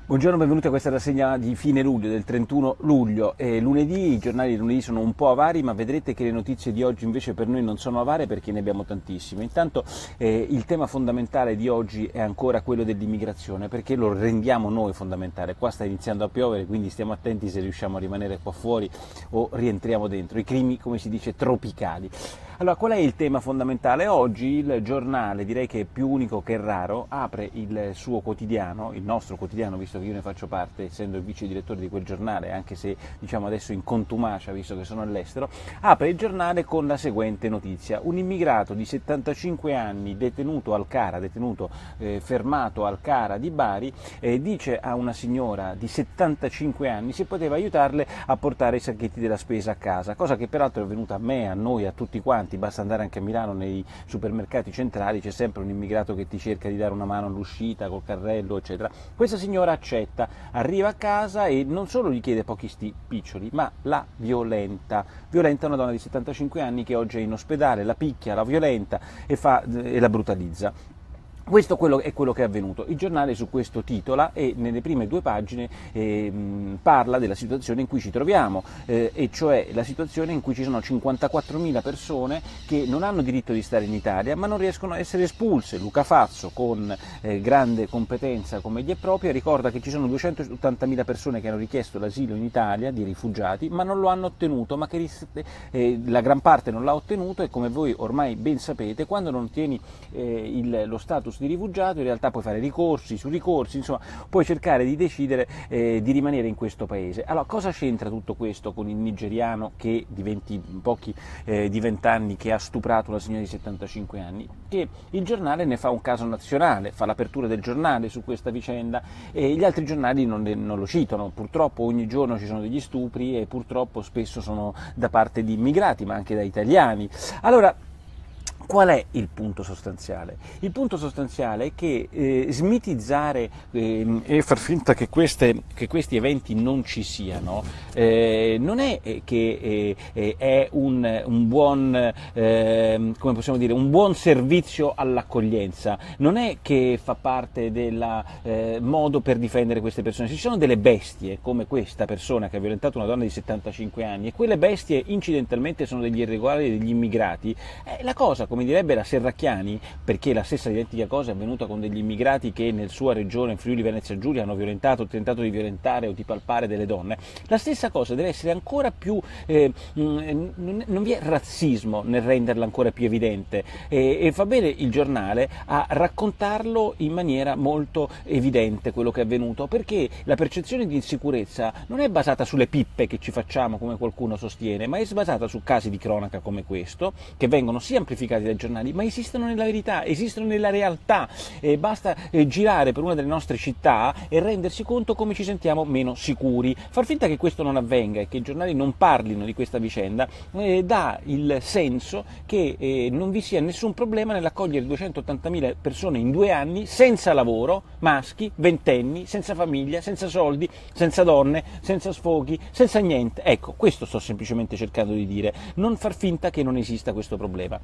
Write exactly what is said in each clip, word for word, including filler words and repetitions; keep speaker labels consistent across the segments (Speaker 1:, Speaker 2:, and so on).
Speaker 1: Buongiorno, benvenuti a questa rassegna di fine luglio, del trentuno luglio. Eh, lunedì, i giornali di lunedì sono un po' avari, ma vedrete che le notizie di oggi invece per noi non sono avare perché ne abbiamo tantissime. Intanto eh, il tema fondamentale di oggi è ancora quello dell'immigrazione, perché lo rendiamo noi fondamentale. Qua sta iniziando a piovere, quindi stiamo attenti se riusciamo a rimanere qua fuori o rientriamo dentro. I climi, come si dice, tropicali. Allora, qual è il tema fondamentale? Oggi il giornale, direi che è più unico che raro, apre il suo quotidiano, il nostro quotidiano, visto che io ne faccio parte, essendo il vice direttore di quel giornale, anche se diciamo adesso in contumacia, visto che sono all'estero, apre il giornale con la seguente notizia. Un immigrato di settantacinque anni detenuto al Cara, detenuto eh, fermato al Cara di Bari, eh, dice a una signora di settantacinque anni se poteva aiutarle a portare i sacchetti della spesa a casa, cosa che peraltro è avvenuta a me, a noi, a tutti quanti. Basta andare anche a Milano nei supermercati centrali, c'è sempre un immigrato che ti cerca di dare una mano all'uscita col carrello, eccetera. Questa signora accetta, arriva a casa e non solo gli chiede pochi spiccioli, ma la violenta. Violenta una donna di settantacinque anni che oggi è in ospedale, la picchia, la violenta e, fa, e la brutalizza. Questo è quello che è avvenuto. Il giornale su questo titola e nelle prime due pagine eh, parla della situazione in cui ci troviamo, eh, e cioè la situazione in cui ci sono cinquantaquattrottamila persone che non hanno diritto di stare in Italia ma non riescono a essere espulse. Luca Fazzo, con eh, grande competenza come gli è propria, ricorda che ci sono duecentottantamila persone che hanno richiesto l'asilo in Italia, di rifugiati, ma non lo hanno ottenuto, ma che eh, la gran parte non l'ha ottenuto e come voi ormai ben sapete, quando non ottieni eh, il, lo status di rifugiato in realtà puoi fare ricorsi su ricorsi, insomma puoi cercare di decidere eh, di rimanere in questo paese. Allora, cosa c'entra tutto questo con il nigeriano che di venti, pochi eh, di venti anni che ha stuprato una signora di settantacinque anni? Che il giornale ne fa un caso nazionale, fa l'apertura del giornale su questa vicenda e gli altri giornali non, non lo citano. Purtroppo ogni giorno ci sono degli stupri e purtroppo spesso sono da parte di immigrati ma anche da italiani. Allora, qual è il punto sostanziale? Il punto sostanziale è che eh, smitizzare eh, e far finta che, queste, che questi eventi non ci siano eh, non è che eh, è un, un, buon, eh, come possiamo dire, un buon servizio all'accoglienza, non è che fa parte del eh, modo per difendere queste persone. Se ci sono delle bestie come questa persona che ha violentato una donna di settantacinque anni e quelle bestie incidentalmente sono degli irregolari, degli immigrati, eh, la cosa, come come direbbe la Serracchiani, perché la stessa identica cosa è avvenuta con degli immigrati che nel sua regione, in Friuli Venezia Giulia, hanno violentato, tentato di violentare o di palpare delle donne, la stessa cosa deve essere ancora più, eh, non, non vi è razzismo nel renderla ancora più evidente e, e fa bene il giornale a raccontarlo in maniera molto evidente quello che è avvenuto, perché la percezione di insicurezza non è basata sulle pippe che ci facciamo come qualcuno sostiene, ma è basata su casi di cronaca come questo, che vengono sì amplificati dai giornali, ma esistono nella verità, esistono nella realtà, e basta eh, girare per una delle nostre città e rendersi conto come ci sentiamo meno sicuri. Far finta che questo non avvenga e che i giornali non parlino di questa vicenda eh, dà il senso che eh, non vi sia nessun problema nell'accogliere duecentottantamila persone in due anni senza lavoro, maschi, ventenni, senza famiglia, senza soldi, senza donne, senza sfoghi, senza niente. Ecco, questo sto semplicemente cercando di dire, non far finta che non esista questo problema.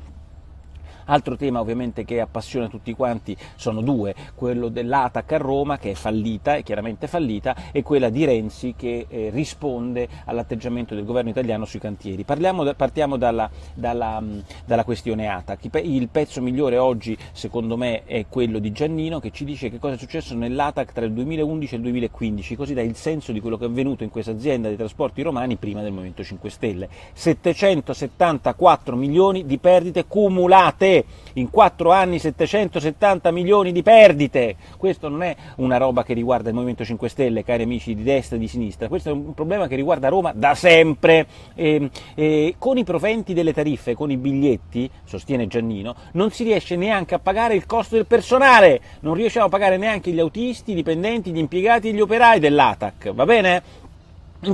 Speaker 1: Altro tema ovviamente che appassiona tutti quanti sono due, quello dell'A T A C a Roma che è fallita, è chiaramente fallita, e quella di Renzi che eh, risponde all'atteggiamento del governo italiano sui cantieri. Parliamo, partiamo dalla, dalla, dalla questione A T A C. Il pezzo migliore oggi secondo me è quello di Giannino che ci dice che cosa è successo nell'A T A C tra il duemilaundici e il duemilaquindici, così dà il senso di quello che è avvenuto in questa azienda dei trasporti romani prima del Movimento cinque Stelle. settecentosettantaquattro milioni di perdite cumulate. In quattro anni settecentosettanta milioni di perdite. Questo non è una roba che riguarda il Movimento cinque Stelle, cari amici di destra e di sinistra, questo è un problema che riguarda Roma da sempre. E, e, con i proventi delle tariffe, con i biglietti, sostiene Giannino, non si riesce neanche a pagare il costo del personale, non riusciamo a pagare neanche gli autisti, i dipendenti, gli impiegati e gli operai dell'A T A C, va bene? In più,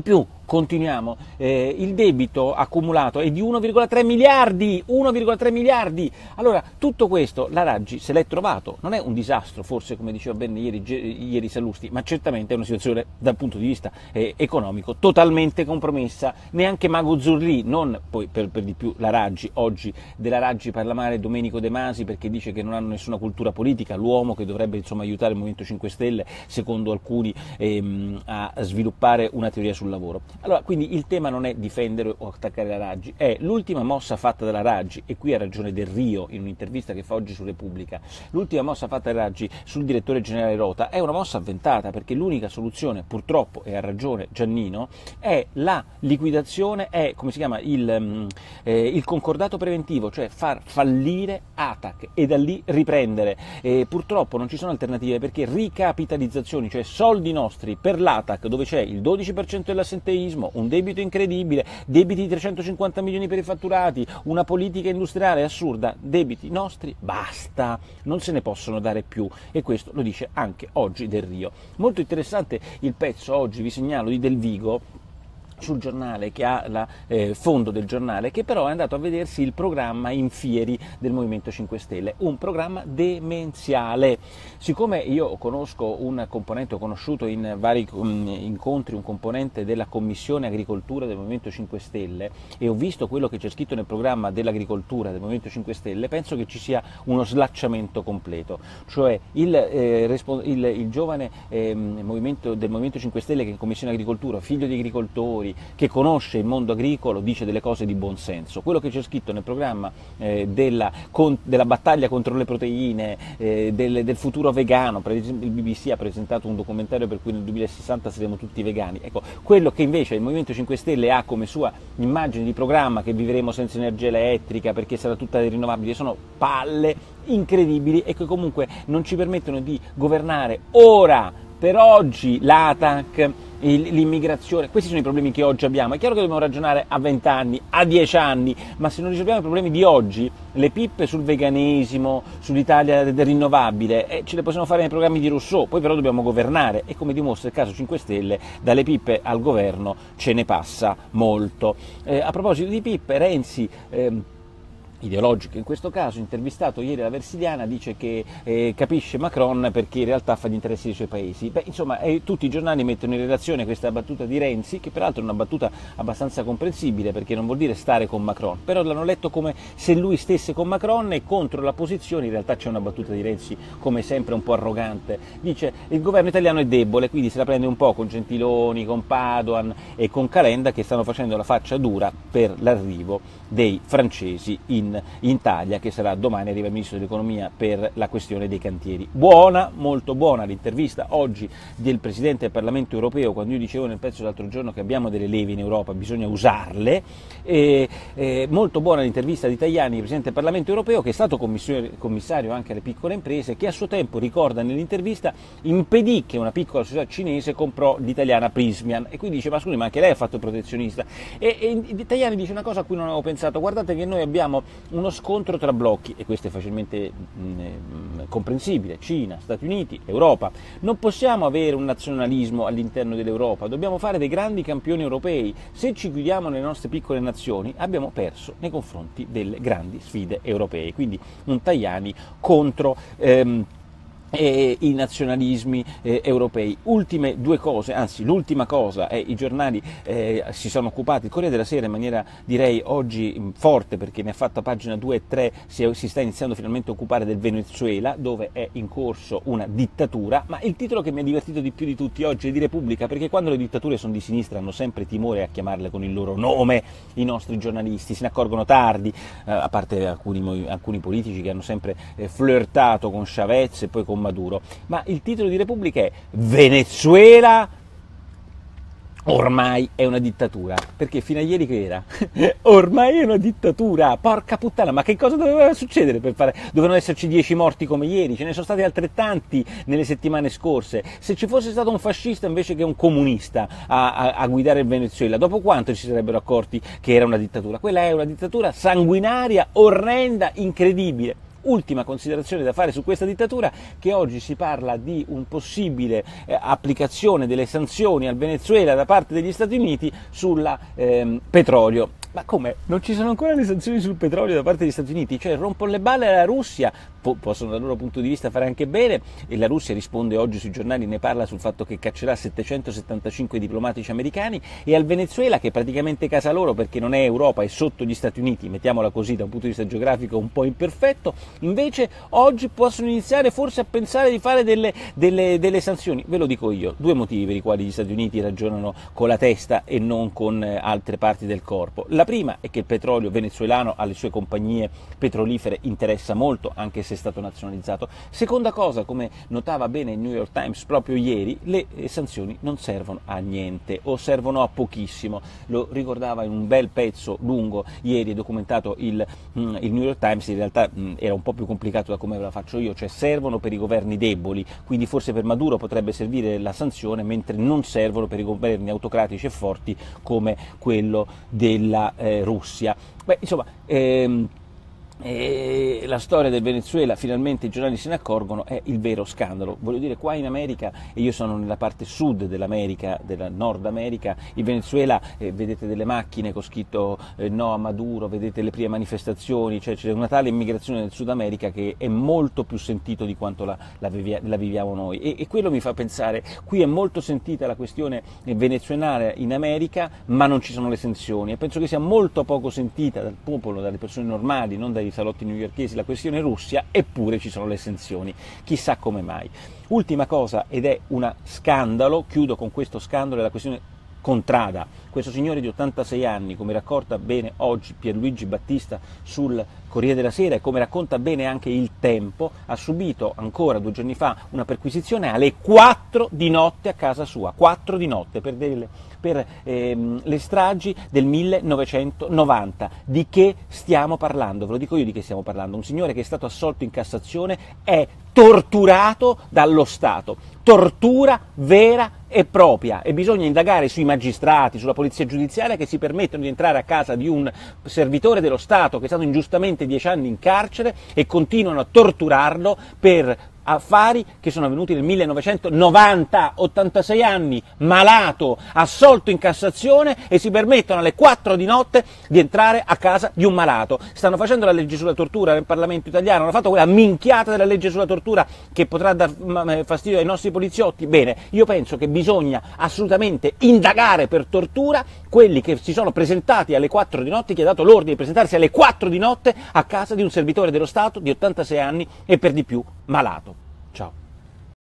Speaker 1: continuiamo, eh, il debito accumulato è di uno virgola tre miliardi, uno virgola tre miliardi. Allora, tutto questo la Raggi se l'è trovato, non è un disastro, forse come diceva bene ieri, ieri Sallusti, ma certamente è una situazione dal punto di vista eh, economico totalmente compromessa. Neanche Mago Zurlì, non poi per, per di più la Raggi, oggi della Raggi parla male Domenico De Masi perché dice che non hanno nessuna cultura politica, l'uomo che dovrebbe insomma aiutare il Movimento cinque Stelle, secondo alcuni, ehm, a sviluppare una teoria sul lavoro. Allora, quindi il tema non è difendere o attaccare la Raggi, è l'ultima mossa fatta dalla Raggi, e qui ha ragione Del Rio in un'intervista che fa oggi su Repubblica, l'ultima mossa fatta dalla Raggi sul direttore generale Rota è una mossa avventata, perché l'unica soluzione, purtroppo, e ha ragione Giannino, è la liquidazione, è come si chiama il, eh, il concordato preventivo, cioè far fallire Atac e da lì riprendere. E purtroppo non ci sono alternative, perché ricapitalizzazioni, cioè soldi nostri per l'Atac, dove c'è il dodici per cento dell'assenteismo, un debito incredibile, debiti di trecentocinquanta milioni per i fatturati, una politica industriale assurda, debiti nostri, basta, non se ne possono dare più, e questo lo dice anche oggi Del Rio. Molto interessante il pezzo oggi, vi segnalo, di Del Vigo sul Giornale, che ha la eh, fondo del Giornale, che però è andato a vedersi il programma in fieri del Movimento cinque Stelle, un programma demenziale. Siccome io conosco un componente, ho conosciuto in vari um, incontri un componente della Commissione Agricoltura del Movimento cinque Stelle, e ho visto quello che c'è scritto nel programma dell'agricoltura del Movimento cinque Stelle, penso che ci sia uno slacciamento completo, cioè il, eh, il, il giovane eh, movimento, del Movimento cinque Stelle, che è in Commissione Agricoltura, figlio di agricoltori, che conosce il mondo agricolo, dice delle cose di buon senso. Quello che c'è scritto nel programma eh, della, con, della battaglia contro le proteine, eh, del, del futuro vegano, per esempio il B B C ha presentato un documentario per cui nel duemilasessanta saremo tutti vegani, ecco, quello che invece il Movimento cinque Stelle ha come sua immagine di programma, che vivremo senza energia elettrica perché sarà tutta rinnovabile, sono palle incredibili, e che comunque non ci permettono di governare ora, per oggi, l'Atac, l'immigrazione. Questi sono i problemi che oggi abbiamo. È chiaro che dobbiamo ragionare a venti anni, a dieci anni, ma se non risolviamo i problemi di oggi, le pippe sul veganesimo, sull'Italia del rinnovabile, eh, ce le possiamo fare nei programmi di Rousseau, poi però dobbiamo governare, e come dimostra il caso cinque Stelle, dalle pippe al governo ce ne passa molto. Eh, a proposito di pippe, Renzi... Ehm, ideologico in questo caso, intervistato ieri alla Versiliana, dice che eh, capisce Macron perché in realtà fa gli interessi dei suoi paesi. Beh, insomma, eh, tutti i giornali mettono in relazione questa battuta di Renzi, che peraltro è una battuta abbastanza comprensibile, perché non vuol dire stare con Macron, però l'hanno letto come se lui stesse con Macron e contro la posizione. In realtà c'è una battuta di Renzi, come sempre un po' arrogante, dice il governo italiano è debole, quindi se la prende un po' con Gentiloni, con Padoan e con Calenda, che stanno facendo la faccia dura per l'arrivo dei francesi in in Italia, che sarà domani, arriva il Ministro dell'Economia per la questione dei cantieri. Buona, molto buona l'intervista oggi del Presidente del Parlamento Europeo, quando io dicevo nel pezzo l'altro giorno che abbiamo delle leve in Europa, bisogna usarle, e, e molto buona l'intervista di Tajani, Presidente del Parlamento Europeo, che è stato commissario anche alle piccole imprese, che a suo tempo, ricorda nell'intervista, impedì che una piccola società cinese comprò l'italiana Prismian, e quindi dice: ma scusi, ma anche lei ha fatto il protezionista? E, e Tajani dice una cosa a cui non avevo pensato: guardate che noi abbiamo uno scontro tra blocchi, e questo è facilmente mh, comprensibile, Cina, Stati Uniti, Europa. Non possiamo avere un nazionalismo all'interno dell'Europa, dobbiamo fare dei grandi campioni europei. Se ci chiudiamo nelle nostre piccole nazioni abbiamo perso nei confronti delle grandi sfide europee. Quindi un Tajani contro ehm, e i nazionalismi eh, europei. Ultime due cose, anzi l'ultima cosa è: i giornali eh, si sono occupati, il Corriere della Sera in maniera direi oggi mh, forte, perché ne ha fatto a pagina due e tre, si, si sta iniziando finalmente a occupare del Venezuela, dove è in corso una dittatura. Ma il titolo che mi ha divertito di più di tutti oggi è di Repubblica, perché quando le dittature sono di sinistra hanno sempre timore a chiamarle con il loro nome i nostri giornalisti, se ne accorgono tardi, eh, a parte alcuni, alcuni politici che hanno sempre eh, flirtato con Chavez e poi con Maduro. Ma il titolo di Repubblica è: Venezuela ormai è una dittatura. Perché fino a ieri che era? Ormai è una dittatura, porca puttana, ma che cosa doveva succedere per fare? Dovevano esserci dieci morti come ieri, ce ne sono stati altrettanti nelle settimane scorse. Se ci fosse stato un fascista invece che un comunista a, a, a guidare il Venezuela, dopo quanto ci sarebbero accorti che era una dittatura? Quella è una dittatura sanguinaria, orrenda, incredibile. Ultima considerazione da fare su questa dittatura, che oggi si parla di un possibile eh, applicazione delle sanzioni al Venezuela da parte degli Stati Uniti sul ehm, petrolio. Ma come? Non ci sono ancora le sanzioni sul petrolio da parte degli Stati Uniti? Cioè rompono le balle alla Russia, po- possono dal loro punto di vista fare anche bene, e la Russia risponde oggi sui giornali, ne parla sul fatto che caccerà settecentosettantacinque diplomatici americani, e al Venezuela, che è praticamente casa loro perché non è Europa, è sotto gli Stati Uniti, mettiamola così da un punto di vista geografico un po' imperfetto, invece oggi possono iniziare forse a pensare di fare delle, delle, delle sanzioni. Ve lo dico io, due motivi per i quali gli Stati Uniti ragionano con la testa e non con eh, altre parti del corpo. La prima è che il petrolio venezuelano alle sue compagnie petrolifere interessa molto, anche se è stato nazionalizzato. Seconda cosa, come notava bene il New York Times proprio ieri, le sanzioni non servono a niente o servono a pochissimo. Lo ricordava in un bel pezzo lungo ieri documentato il, mm, il New York Times. In realtà mh, era un po' più complicato da come ve la faccio io, cioè servono per i governi deboli, quindi forse per Maduro potrebbe servire la sanzione, mentre non servono per i governi autocratici e forti come quello della eh, Russia. Beh, insomma, ehm, E la storia del Venezuela, finalmente i giornali se ne accorgono, è il vero scandalo. Voglio dire, qua in America, e io sono nella parte sud dell'America, della Nord America, il Venezuela, eh, vedete delle macchine con scritto eh, no a Maduro, vedete le prime manifestazioni, cioè c'è una tale immigrazione del Sud America che è molto più sentito di quanto la, la, vivia, la viviamo noi. E, e quello mi fa pensare, qui è molto sentita la questione venezuelana in America, ma non ci sono le sanzioni, e penso che sia molto poco sentita dal popolo, dalle persone normali, non dai salotti newyorkesi, la questione Russia, eppure ci sono le sanzioni, chissà come mai. Ultima cosa, ed è un scandalo, chiudo con questo scandalo, è la questione Contrada. Questo signore di ottantasei anni, come racconta bene oggi Pierluigi Battista sul Corriere della Sera e come racconta bene anche Il Tempo, ha subito ancora due giorni fa una perquisizione alle quattro di notte a casa sua, quattro di notte per, delle, per ehm, le stragi del millenovecentonovanta. Di che stiamo parlando? Ve lo dico io di che stiamo parlando. Un signore che è stato assolto in Cassazione è torturato dallo Stato, tortura vera e propria, e bisogna indagare sui magistrati, sulla polizia giudiziaria che si permettono di entrare a casa di un servitore dello Stato che è stato ingiustamente dieci anni in carcere e continuano a torturarlo per affari che sono avvenuti nel millenovecentonovanta, ottantasei anni, malato, assolto in Cassazione, e si permettono alle quattro di notte di entrare a casa di un malato. Stanno facendo la legge sulla tortura nel Parlamento italiano, hanno fatto quella minchiata della legge sulla tortura che potrà dar fastidio ai nostri poliziotti. Bene, io penso che bisogna assolutamente indagare per tortura quelli che si sono presentati alle quattro di notte, chi ha dato l'ordine di presentarsi alle quattro di notte a casa di un servitore dello Stato di ottantasei anni e per di più malato. Ciao.